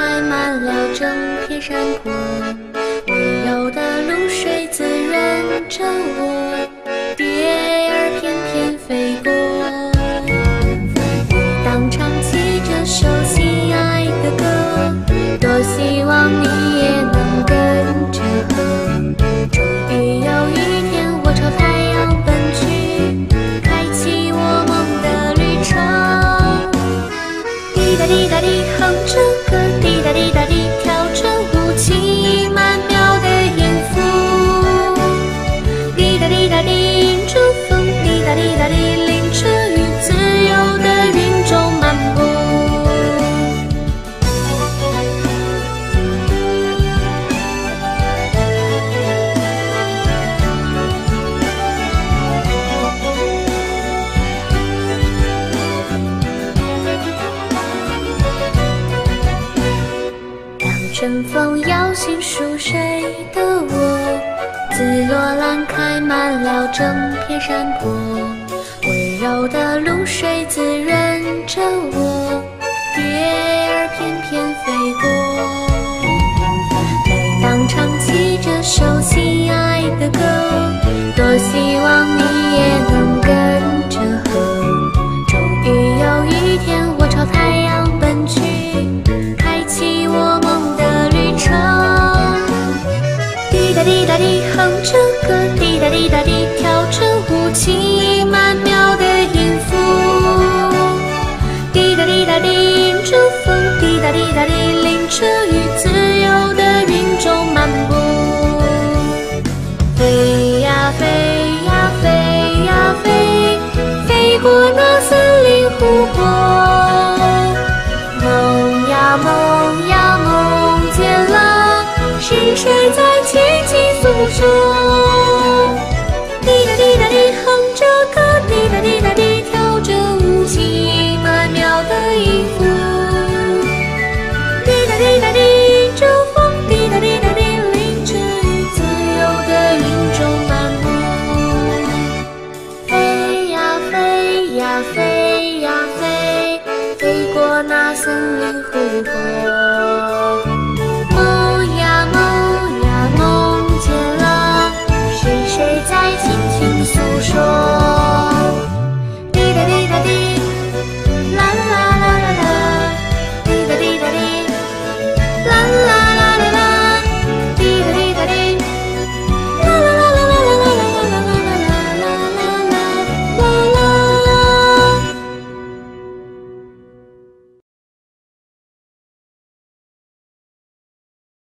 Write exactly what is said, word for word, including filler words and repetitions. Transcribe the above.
开满了整片山坡，温柔的露水滋润着我，蝶儿翩翩飞过。你当唱起这首心爱的歌，多希望你也能跟着和。终于有一天，我朝太阳奔去，开启我梦的旅程。滴答滴答滴，哼着歌，滴答滴答滴，跳着舞，起曼妙的音符。滴答滴答滴，迎着风，滴答滴答滴，淋着雨，自由的云中漫步。春风摇醒熟睡的我，紫罗兰开满了整片山坡，温柔的露水滋润着我，蝶儿翩翩飞过。每当唱起这首心爱的歌，多希望你也能跟着和。终于有一天，我朝太阳奔去，开启我梦的旅程。滴答滴答滴，哼着歌，滴答滴答滴，跳着舞，起曼妙的音符。滴答滴答滴，迎着风，滴答滴答滴，淋着雨，自由的云中漫步。飞呀飞呀飞呀飞，飞过那森林湖泊。梦呀梦呀梦见了，是谁在轻轻诉说？